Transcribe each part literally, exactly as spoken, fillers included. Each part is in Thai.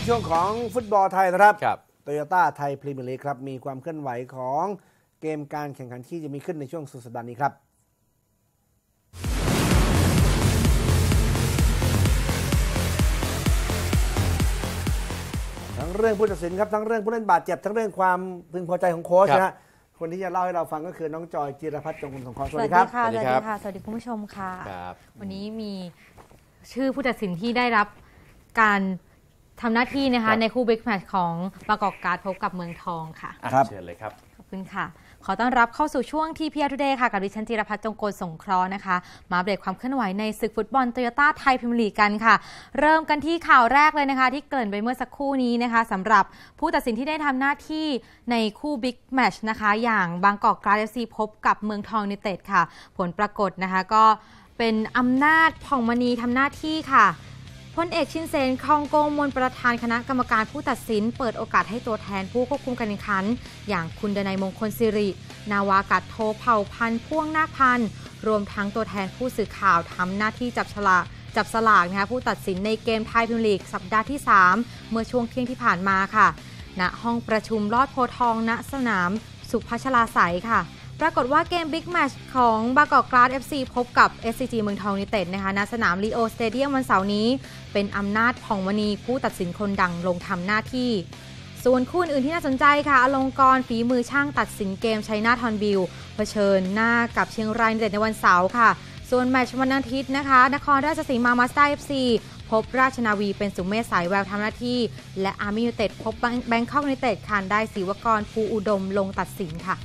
ช่วงของฟุตบอลไทยนะครับครับโตโยต้าไทยพรีเมียร์ลีกครับมีความเคลื่อนไหวของเกมการแข่งขันที่จะมีขึ้นในช่วงสุดสัปดาห์นี้ครับทั้งเรื่องผู้ตัดสินครับทั้งเรื่องผู้เล่นบาดเจ็บทั้งเรื่องความพึงพอใจของโค้ชนะคนที่จะเล่าให้เราฟังก็คือน้องจอยจิรพัฒน์จงคุณสงเคราะห์สวัสดีครับสวัสดีค่ะสวัสดีคุณผู้ชมค่ะวันนี้มีชื่อผู้ตัดสินที่ได้รับการทำหน้าที่นะคะในคู่บิ๊กแมตช์ของบางกอกการ์ดพบกับเมืองทองค่ะเชิญเลยครับขอบคุณค่ะขอต้อนรับเข้าสู่ช่วงที่พี อาร์ ทูเดย์ ค่ะกับดิฉันจิรพัฒน์จงกลสงเคราะห์นะคะมาอัปเดตความเคลื่อนไหวในศึกฟุตบอลโตโยต้าไทยพรีเมียร์ลีกกันค่ะเริ่มกันที่ข่าวแรกเลยนะคะที่เกริ่นไปเมื่อสักครู่นี้นะคะสำหรับผู้ตัดสินที่ได้ทำหน้าที่ในคู่บิ๊กแมตช์นะคะอย่างบางกอกการ์ด เอฟ ซี พบกับเมืองทองยูไนเต็ดค่ะผลปรากฏนะคะก็เป็นอำนาจผ่องมณีทำหน้าที่ค่ะพลเอกชินเซนคองโกมลประธานคณะกรรมการผู้ตัดสินเปิดโอกาสให้ตัวแทนผู้ควบคุมการแข่งขันอย่างคุณดนัยมงคลสิรินาวากาศโทเผ่าพันธ์พ่วงนาคพันธ์รวมทั้งตัวแทนผู้สื่อข่าวทำหน้าที่จับฉลากจับสลากนะคะผู้ตัดสินในเกมไทยพรีเมียร์ลีกสัปดาห์ที่สามเมื่อช่วงเที่ยงที่ผ่านมาค่ะณห้องประชุมลอดโพธิ์ทองณสนามสุพัชลาไสยค่ะปรากฏว่าเกมบิ๊กแมตช์ของบางกอกการ์ด เอฟ ซี พบกับ เอส ซี จี เมืองทองยูไนเต็ดนะคะณสนามลีโอสเตเดียมวันเสาร์นี้เป็นอำนาจผ่องมณีผู้ตัดสินคนดังลงทำหน้าที่ส่วนคู่อื่นที่น่าสนใจค่ะอลงกรณ์ฝีมือช่างตัดสินเกมชัยนาทฮอนบิลเผชิญหน้ากับเชียงรายยูไนเต็ดในวันเสาร์ค่ะส่วนแมตช์วันอาทิตย์นะคะนครราชสีมามาสเตอร์ เอฟ ซี พบราชนาวีเป็นสุเมธสายแววทำหน้าที่และอาร์มี่ยูไนเต็ดพบแบงคอกยูไนเต็ดค่ะได้ศิวกรภูอุดมลงตัดสินค่ะ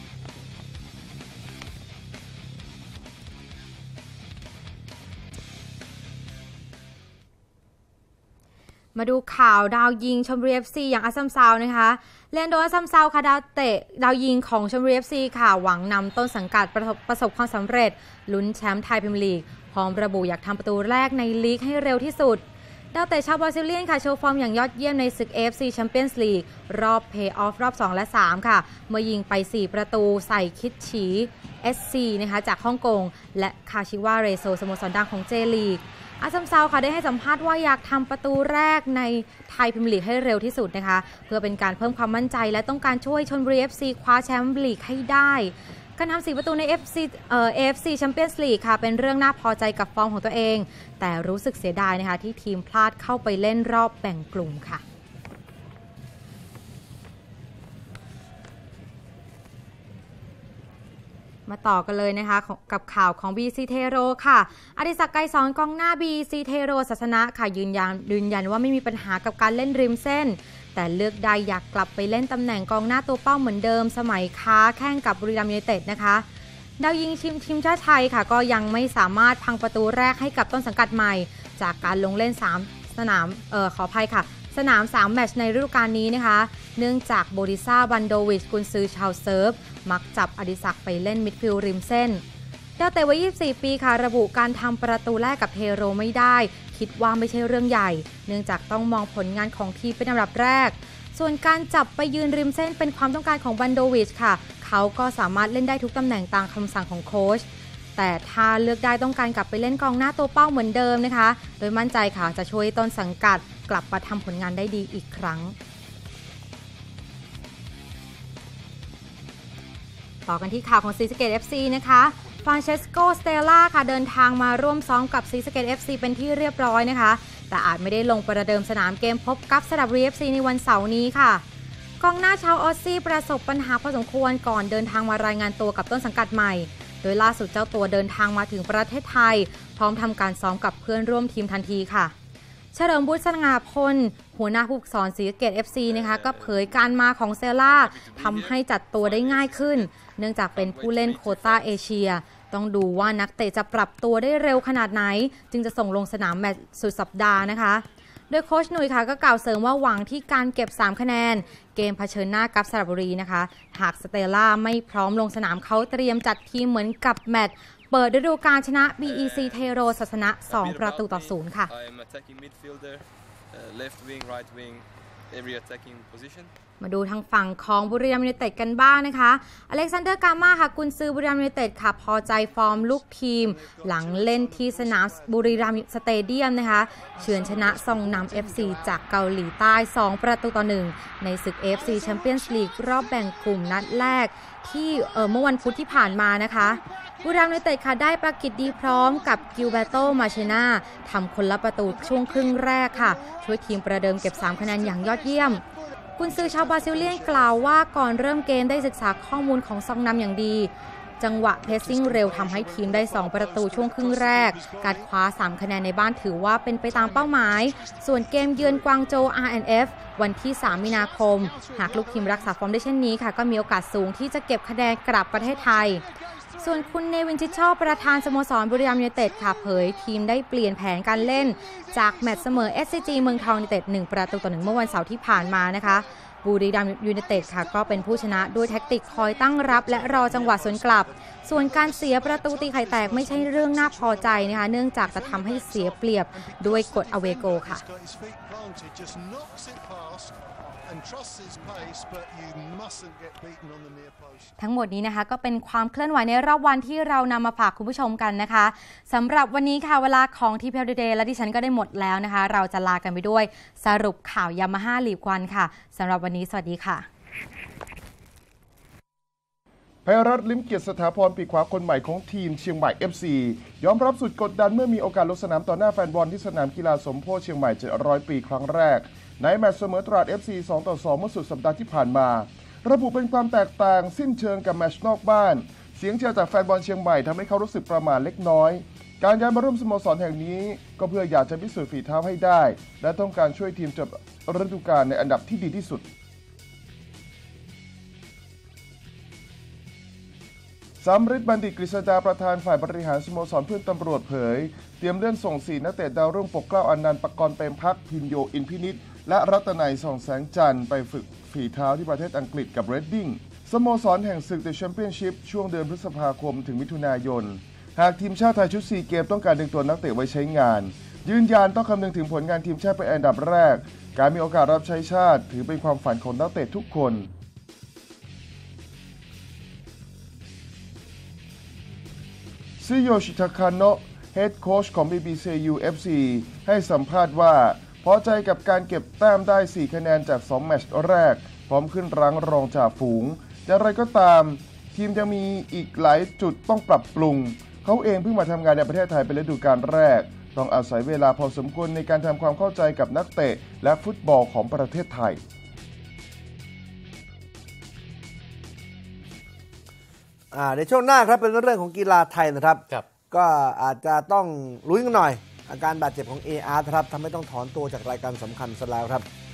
มาดูข่าวดาวยิงชลบุรี เอฟ ซี อย่างอัสซัมซาวนะคะเลนโดอัสซัมซาวค่ะดาวเตะดาวยิงของชลบุรี เอฟ ซี ค่ะหวังนำต้นสังกัดประสบประสบความสำเร็จลุ้นแชมป์ไทยพรีเมียร์ลีกพร้อมระบุอยากทำประตูแรกในลีกให้เร็วที่สุดดาวเตะชาวบราซิเลียนค่ะโชว์ฟอร์มอย่างยอดเยี่ยมในศึก เอ เอฟ ซี Champions League รอบเพย์ออฟรอบสองและสามค่ะเมื่อยิงไปสี่ประตูใส่คิดฉี เอส ซี นะคะจากฮ่องกงและคาชิวาเรโซสโมสรดังของเจลีกอาซัมซาวค่ะได้ให้สัมภาษณ์ว่าอยากทำประตูแรกในไทยพรีเมียร์ลีกให้เร็วที่สุดนะคะเพื่อเป็นการเพิ่มความมั่นใจและต้องการช่วยชลบุรี เอฟ ซี คว้าแชมป์ลีกให้ได้การทำสี่ประตูใน เอฟ ซี เอ่อ เอ เอฟ ซี Champions League ค่ะเป็นเรื่องน่าพอใจกับฟอร์มของตัวเองแต่รู้สึกเสียดายนะคะที่ทีมพลาดเข้าไปเล่นรอบแบ่งกลุ่มค่ะมาต่อกันเลยนะคะกับข่าวของ บี ซี Tero ค่ะอดิศักดิ์ ไกรสอนกองหน้า บี ซี Tero ศาสนะค่ะยืนยันยืนยันว่าไม่มีปัญหากับการเล่นริมเส้นแต่เลือกได้อยากกลับไปเล่นตำแหน่งกองหน้าตัวเป้าเหมือนเดิมสมัยค้าแข่งกับบุรีรัมย์ยูไนเต็ดนะคะดาวยิงชิมทีมชาติไทยค่ะก็ยังไม่สามารถพังประตูแรกให้กับต้นสังกัดใหม่จากการลงเล่นสามสนามเอ่อขออภัยค่ะสนามสามแมตช์ในฤดูกาลนี้นะคะเนื่องจากโบริซ่าบันโดวิชกุนซือชาวเซิร์ฟมักจับอดิศักดิ์ไปเล่นมิดฟิลด์ริมเส้นดาวเตะวัยยี่สิบสี่ปีค่ะระบุการทำประตูแรกกับเทโรไม่ได้คิดว่าไม่ใช่เรื่องใหญ่เนื่องจากต้องมองผลงานของทีมเป็นอันดับแรกส่วนการจับไปยืนริมเส้นเป็นความต้องการของบันโดวิชค่ะเขาก็สามารถเล่นได้ทุกตำแหน่งตามคำสั่งของโค้ชแต่ถ้าเลือกได้ต้องการกลับไปเล่นกองหน้าตัวเป้าเหมือนเดิมนะคะโดยมั่นใจค่ะจะช่วยต้นสังกัดกลับมาทำผลงานได้ดีอีกครั้งต่อกันที่ข่าวของศรีสะเกษ เอฟ ซี นะคะฟรานเชสโก สเตลล่าค่ะเดินทางมาร่วมซ้อมกับศรีสะเกษ เอฟ ซี เป็นที่เรียบร้อยนะคะแต่อาจไม่ได้ลงประเดิมสนามเกมพบกับสระบุรี เอฟ ซี ในวันเสาร์นี้ค่ะกองหน้าชาวออสซี่ประสบปัญหาพอสมควรก่อนเดินทางมารายงานตัวกับต้นสังกัดใหม่โดยล่าสุดเจ้าตัวเดินทางมาถึงประเทศไทยพร้อมทำการซ้อมกับเพื่อนร่วมทีมทันทีค่ะเฉลิมบุตรสง่าพลหัวหน้าผู้ฝึกสอนศรีสะเกษ เอฟ ซี นะคะก็เผยการมาของเซล่าทำให้จัดตัวได้ง่ายขึ้นเนื่องจากเป็นผู้เล่นโควต้าเอเชียต้องดูว่านักเตะจะปรับตัวได้เร็วขนาดไหนจึงจะส่งลงสนามแมตช์สุดสัปดาห์นะคะโดยโค้ชหนุ่ยค่ะก็กล่าวเสริมว่าหวังที่การเก็บสามคะแนนเกมเผชิญหน้ากับสระบุรีนะคะหากสเตลล่าไม่พร้อมลงสนามเขาเตรียมจัดทีมเหมือนกับแมตช์เปิดฤดูกาลชนะ บี อี ซี Tero ศาสนะสองประตูต่อศูนย์ค่ะมาดูทางฝั่งของบุรีรัมย์ยูไนเต็ดกันบ้างนะคะอเล็กซานเดอร์กาม่าค่ะกุนซือบุรีรัมย์ยูไนเต็ดค่ะพอใจฟอร์มลูกทีมหลังเล่นที่สนามบุรีรัมย์สเตเดียมนะคะเฉือนชนะซองนัม เอฟ ซี จากเกาหลีใต้สองประตูต่อหนึ่งในศึก เอ เอฟ ซี Champions League รอบแบ่งกลุ่มนัดแรกที่เอ่อเมื่อวันพุธที่ผ่านมานะคะบุรีรัมย์ยูไนเต็ดค่ะได้ประกิตดีพร้อมกับกิลเบโตมาเชนาทำคนละประตูช่วงครึ่งแรกค่ะช่วยทีมประเดิมเก็บสามคะแนนอย่างยอดเยี่ยมกุนซือชาวบราซิลเลียนกล่าวว่าก่อนเริ่มเกมได้ศึกษาข้อมูลของซองนัมอย่างดีจังหวะเพสซิ่งเร็วทำให้ทีมได้สองประตูช่วงครึ่งแรกการคว้าสามคะแนนในบ้านถือว่าเป็นไปตามเป้าหมายส่วนเกมเยือนกวางโจว อาร์ แอนด์ เอฟ วันที่สามมีนาคมหากลูกทีมรักษาฟอร์มได้เช่นนี้ค่ะก็มีโอกาสสูงที่จะเก็บคะแนนกลับประเทศไทยส่วนคุณเนวินชิดชอบประธานสโมสรบุรีรัมย์ยูไนเต็ดค่ะเผยทีมได้เปลี่ยนแผนการเล่นจากแมตช์เสมอ เอส ซี จี เมืองทองยูไนเต็ดหนึ่งประตูต่อหนึ่งเมื่อวันเสาร์ที่ผ่านมานะคะบุรีรัมย์ยูไนเต็ดค่ะก็เป็นผู้ชนะด้วยแท็กติกคอยตั้งรับและรอจังหวะสวนกลับส่วนการเสียประตูตีไข่แตกไม่ใช่เรื่องน่าพอใจนะคะเนื่องจากจะทำให้เสียเปรียบด้วยกฎอเวโกค่ะทั้งหมดนี้นะคะก็เป็นความเคลื่อนไหวในรอบวันที่เรานำมาฝากคุณผู้ชมกันนะคะสำหรับวันนี้ค่ะเวลาของ ที พี แอล Today และดิฉันก็ได้หมดแล้วนะคะเราจะลากันไปด้วยสรุปข่าวยามาฮ่าลีกวันค่ะสำหรับวันนี้สวัสดีค่ะไพรัตน์ ลิ้มเกียรติสถาพรปีกขวาคนใหม่ของทีมเชียงใหม่ เอฟ ซี ยอมรับสุดกดดันเมื่อมีโอกาสลงสนามต่อหน้าแฟนบอลที่สนามกีฬาสมโพธิเชียงใหม่เจ็ดร้อยปีครั้งแรกในแมตช์เสมอตราด เอฟ ซี สองต่อสองเมื่อสุดสัปดาห์ที่ผ่านมาระบุเป็นความแตกต่างสิ้นเชิงกับแมตช์นอกบ้านเสียงเชียร์จากแฟนบอลเชียงใหม่ทำให้เขารู้สึกประหม่าเล็กน้อยการย้ายมาร่วมสโมสรแห่งนี้ก็เพื่ออยากจะพิสูจน์ฝีเท้าให้ได้และต้องการช่วยทีมจบฤดูกาลในอันดับที่ดีที่สุดสำริดบัณฑิตกฤษดาประธานฝ่ายบริหารสโมสรเพื่อนตำรวจเผยเตรียมเลื่อนส่งสี่นักเตะดาวรุ่งปกเกล้าอนันต์ปกรณ์เปรมพักพินโยอินพินิจและรัตนัยส่องแสงจันทร์ไปฝึกฝีเท้าที่ประเทศอังกฤษกับเรดดิ้งสโมสรแห่งศึก The Championship ช่วงเดือนพฤษภาคมถึงมิถุนายนหากทีมชาติไทยชุดซีเกมต้องการดึงตัวนักเตะไว้ใช้งานยืนยันต้องคำนึงถึงผลงานทีมชาติเป็นอันดับแรกการมีโอกาสรับใช้ชาติถือเป็นความฝันของนักเตะทุกคนซิโยชิทาคาโนะเฮดโค้ชของ บี บี ซี ยู เอฟ ซี ให้สัมภาษณ์ว่าพอใจกับการเก็บแต้มได้สี่คะแนนจากสองแมตช์แรกพร้อมขึ้นรั้งรองจ่าฝูงอย่างไรก็ตามทีมยังมีอีกหลายจุดต้องปรับปรุงเขาเองเพิ่งมาทำงานในประเทศไทยเป็นฤดูกาลแรกต้องอาศัยเวลาพอสมควรในการทำความเข้าใจกับนักเตะและฟุตบอลของประเทศไทยในช่วงหน้าครับเป็นเรื่องของกีฬาไทยนะครับก็อาจจะต้องลุ้นกันหน่อยอาการบาดเจ็บของ เอ อาร์ ครับทำให้ต้องถอนตัวจากรายการสำคัญซะแล้วครับ